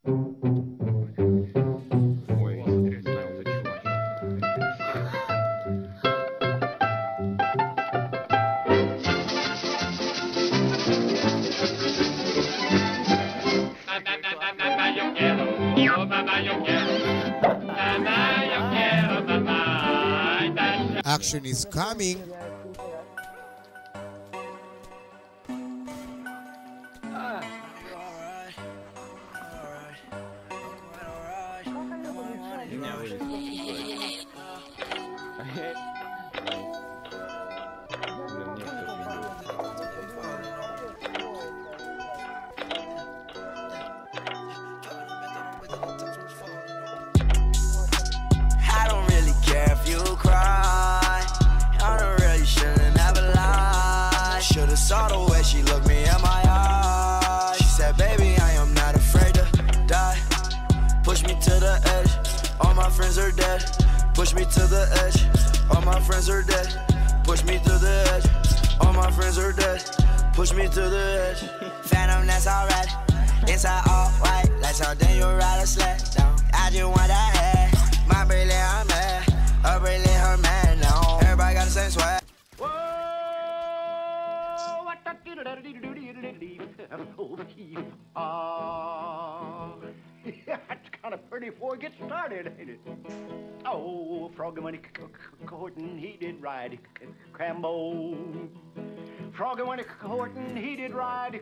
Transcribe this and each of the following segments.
Ой, интересная вот эта чувачка. Action is coming. I don't really care if you cry. I don't really shouldn't have lied. Should've saw the way she looked me in my eyes. She said, baby, I am not afraid to die. Push me to the edge. All my friends are dead. Push me to the edge. All my friends are dead. Push me to the edge. All my friends are dead. Push me to the edge. Phantom, that's alright. Inside all white, like something you ride a sled down. I just want that head. My bracelet, I'm mad. Her bracelet, her man. No, everybody got the same swag. That's kind of pretty before it gets started, ain't it? Oh, Froggy when he courtin', he did ride Crambo. Froggy when he courtin', he did ride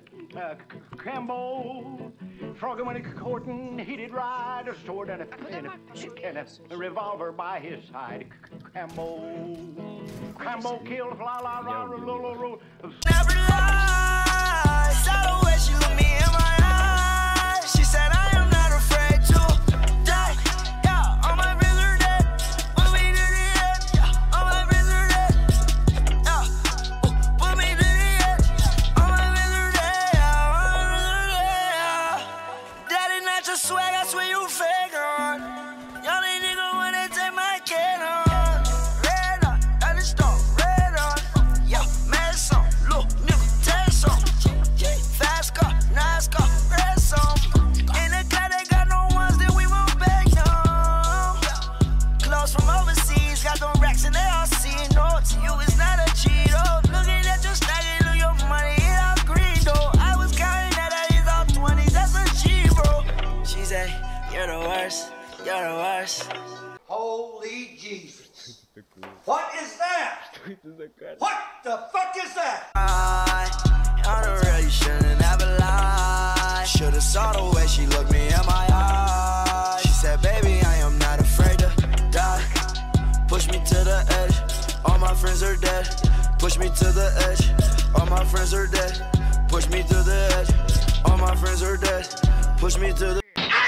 Crambo. Froggy when he courtin', he did ride a sword and a revolver by his side. Crambo. Crambo killed la la la la la la. Never lie. Saw the way she looked me in my eyes. She said, I am not afraid to die. Yeah, all my friends are dead. Put me to the edge. Yeah, all my friends are dead. Yeah, put me to the edge. All my friends are dead. Yeah, all my friends are dead. That is not your swag. I swear you fake on. Y'all ain't nigga wanna take my can on. Red on, that is stone. Red on. Yeah, mad song. Look, nigga, test song. Fast car, nice car, red song. In the car, they got no ones that we won't back down. Clothes from overseas, got them racks and they all see. No, to you it's not a Cheeto. Looking at your snaggy, look your money, it all green though. I was counting that it's all 20s, that's a G, bro. She said, you're the worst, you're the worst. Holy Jesus. What is that? What the fuck is that? I don't really shouldn't have lied. Should've saw the way she looked me in my eyes. She said, baby, I am not afraid to die. Push me to the edge. All my friends are dead. Push me to the edge. All my friends are dead. Push me to the edge. All my friends are dead. Push me to the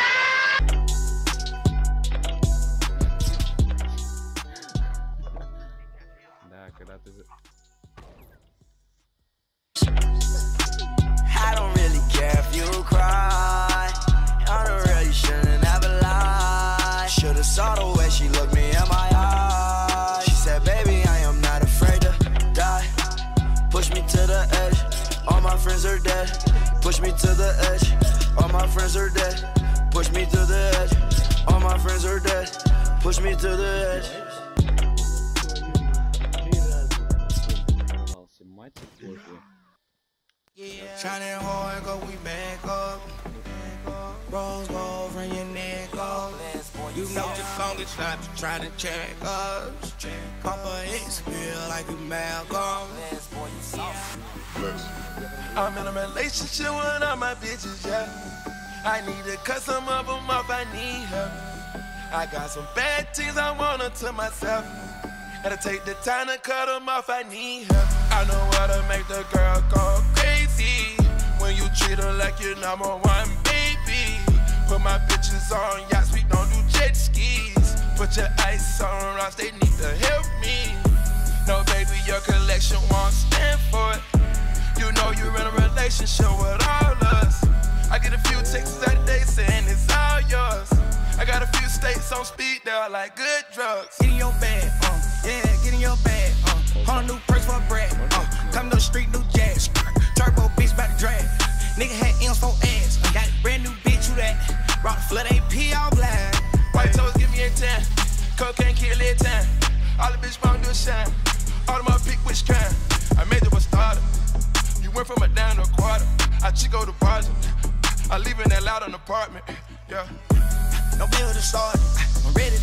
Да, когда ты... I don't really care if you cry. I don't really shouldn't have lied. Should've saw the way she looked me in my eyes. She said, baby, I am not afraid to die. Push me to the edge. All my friends are dead. Push me to the edge. All my friends are dead. Push me to the edge. All my friends are dead. Push me to the edge. Shining hard, go we back up. Rose gold from your neck up. You know the longest time to try to check us. Papa X feel like a Malcolm. I'm in a relationship with all my bitches, yeah. I need to cut some of them off, I need help. I got some bad things I want to myself. Gotta take the time to cut them off, I need help. I know how to make the girl go crazy. When you treat her like your number one baby. Put my bitches on yachts, we don't do jet skis. Put your ice on rocks, they need to help me. No baby, your collection won't stand for it. You know you're in a relationship with all us. I get a few texts a day saying it's all yours. I got a few states on speed, they're like good drugs. Get in your bag, yeah, get in your bag, Whole new purse for bread, come to the street, new jazz. Turbo bitch about to drag. Nigga had M's for ass, got a brand new bitch, who that? Rock the flood AP all black. White toes give me a 10. Cocaine kill it 10. All the bitch pound do shine. All of my pick which kind. I made them a starter. You went from a down to a quarter. I Chico the project. I live in that loud an apartment. Yeah. No bill to start. I'm ready